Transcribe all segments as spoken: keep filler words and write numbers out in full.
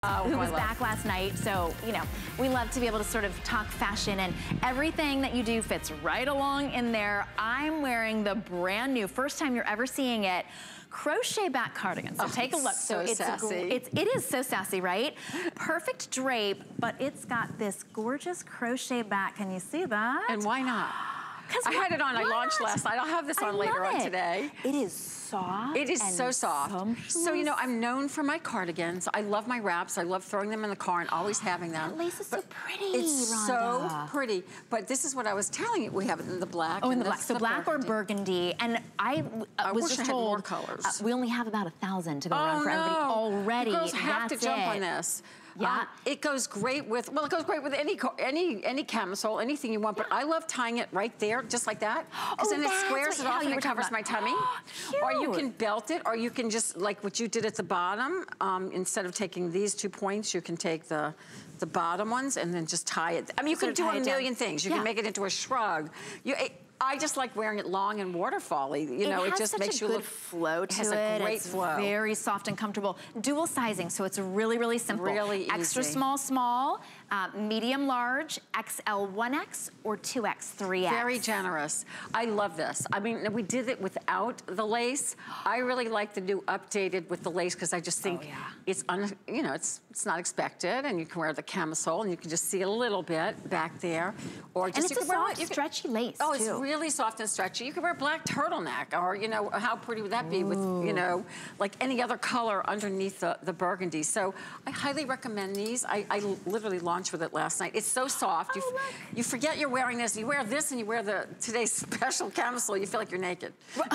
Oh, who was back last night. So, you know, we love to be able to sort of talk fashion, and everything that you do fits right along in there. I'm wearing the brand new, first time you're ever seeing it, crochet back cardigan. So oh, take a look. So, so it's sassy. A, it's, it is so sassy, right? Perfect drape, but it's got this gorgeous crochet back. Can you see that? And why not? I had it on, I launched not? last night. I'll have this on I later on it. today. It is soft. It is so soft. Sumptuous. So, you know, I'm known for my cardigans. I love my wraps. I love throwing them in the car and always having them. That lace is but so pretty, It's Rhonda. so pretty. But this is what I was telling you. We have it in the black. Oh, in the black. So the black burgundy. or burgundy. And I, uh, I was wish just I told, had more colors. Uh, we only have about a thousand to go oh, around for no. everybody already. You girls have That's to jump it. on this. Yeah. Um, it goes great with, well, it goes great with any any any camisole, anything you want, but I love tying it right there, just like that. Because oh, then it squares it off and it covers my tummy. Or you can belt it, or you can just, like what you did at the bottom, um, instead of taking these two points, you can take the the bottom ones and then just tie it. I mean, you so can do a million things. You yeah. can make it into a shrug. You. It, I just like wearing it long and waterfally. You know, it, it just makes you look. It has such a good flow to it. Has it. a great it's flow. Very soft and comfortable. Dual sizing, so it's really, really simple. Really easy. Extra small, small, uh, medium, large, X L one X, or two X, three X. Very generous. I love this. I mean, we did it without the lace. I really like the new updated with the lace because I just think oh, yeah. it's, un, you know, it's it's not expected, and you can wear the camisole, and you can just see a little bit back there, or just and it's you a can soft, wear, you stretchy can, lace. Oh, too. It's really soft and stretchy. You can wear a black turtleneck, or you know, how pretty would that be Ooh. with, you know, like any other color underneath the, the burgundy. So I highly recommend these. I, I literally launched with it last night. It's so soft. Oh, you, look. you forget you're wearing this. You wear this, and you wear the today's special camisole. You feel like you're naked.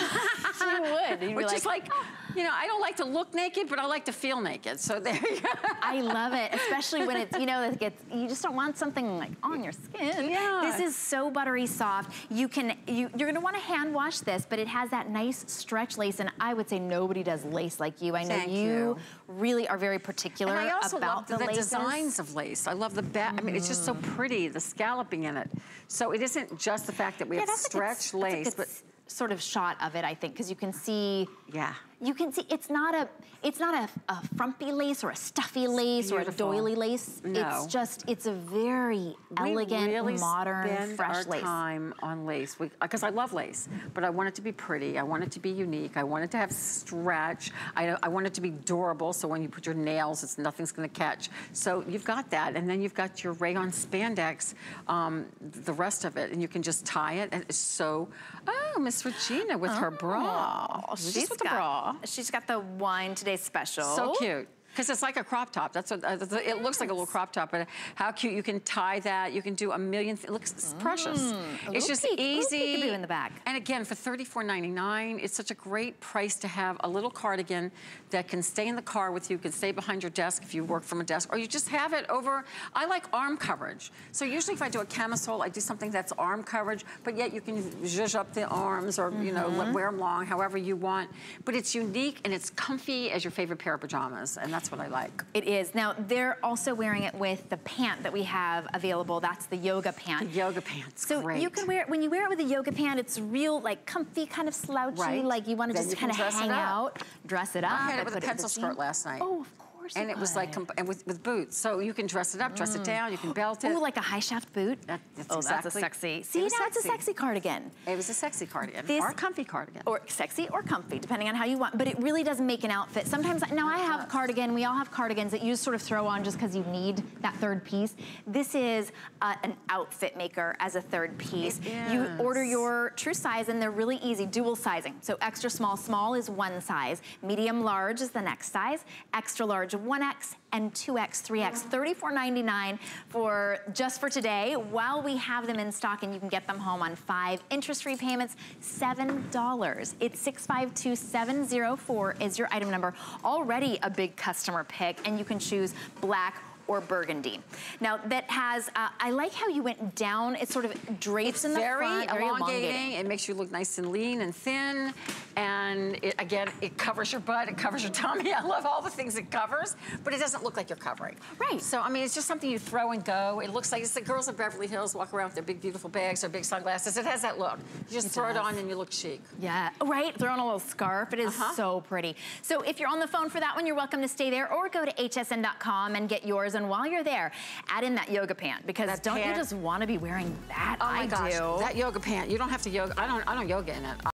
You would. You'd Which be is like, like, you know, I don't like to look naked, but I like to feel naked. So there you go. I love it, especially when it's, you know, it gets, you just don't want something like on your skin. Yeah. This is so buttery soft. You can, you, you're gonna wanna hand wash this, but it has that nice stretch lace, and I would say nobody does lace like you. I know Thank you, you really are very particular and I also about love the, the, the laces. designs of lace. I love the back. Mm. I mean, it's just so pretty, the scalloping in it. So it isn't just the fact that we yeah, have stretch lace, but sort of shot of it, I think, because you can see. Yeah. You can see it's not a it's not a, a frumpy lace or a stuffy lace or a doily lace. No. It's just it's a very we elegant, really modern, spend fresh our lace. time on lace because I love lace, but I want it to be pretty. I want it to be unique. I want it to have stretch. I, I want it to be durable, so when you put your nails, it's nothing's going to catch. So you've got that, and then you've got your rayon spandex, um, the rest of it, and you can just tie it. And it's so. Oh, Miss Regina with oh, her bra. She's with got, the bra. She's got the wine today special. So cute. Because it's like a crop top. That's what, uh, it looks like a little crop top, but how cute. You can tie that. You can do a million things. It looks it's mm, precious. It's just peek, easy. In the back. And again, for thirty-four ninety-nine, it's such a great price to have a little cardigan that can stay in the car with you, can stay behind your desk if you work from a desk, or you just have it over. I like arm coverage. So usually if I do a camisole, I do something that's arm coverage, but yet you can zhuzh up the arms or, mm-hmm. you know, wear them long, however you want. But it's unique and it's comfy as your favorite pair of pajamas. And that's what I like. It is. Now, they're also wearing it with the pant that we have available. That's the yoga pant. The yoga pant's so great. you can wear it, when you wear it with a yoga pant, it's real, like, comfy, kind of slouchy, right. like you want to just kind of hang out, dress it up. I had it with a pencil skirt last night. Oh, of course. And it was like, and with, with boots. So you can dress it up, dress mm. it down, you can belt it. Oh, like a high shaft boot? That, that's oh, exactly. that's a sexy. See, it now sexy. it's a sexy cardigan. It was a sexy cardigan, this, or a comfy cardigan. Or sexy or comfy, depending on how you want. But it really does make an outfit. Sometimes, now I have a cardigan, we all have cardigans that you sort of throw on just because you need that third piece. This is uh, an outfit maker as a third piece. You order your true size and they're really easy, dual sizing. So extra small, small is one size. Medium large is the next size. Extra large, one X, and two X, three X, thirty-four ninety-nine for just for today while we have them in stock, and you can get them home on five interest-free payments, seven dollars. It's six five two seven zero four is your item number. Already a big customer pick, and you can choose black or burgundy. Now that has, uh, I like how you went down, it sort of drapes It's in the very front, very elongating. elongating. It makes you look nice and lean and thin. And it, again, it covers your butt, it covers your tummy. I love all the things it covers, but it doesn't look like you're covering. Right. So, I mean, it's just something you throw and go. It looks like it's the girls of Beverly Hills walk around with their big, beautiful bags or big sunglasses. It has that look. You just It throw does. it on and you look chic. Yeah, right, throw on a little scarf. It is Uh-huh. so pretty. So if you're on the phone for that one, you're welcome to stay there or go to H S N dot com and get yours. And while you're there, add in that yoga pant because That don't pant. you just want to be wearing that? Oh my I gosh, do. that yoga pant. You don't have to yoga. I don't. I don't yoga in it.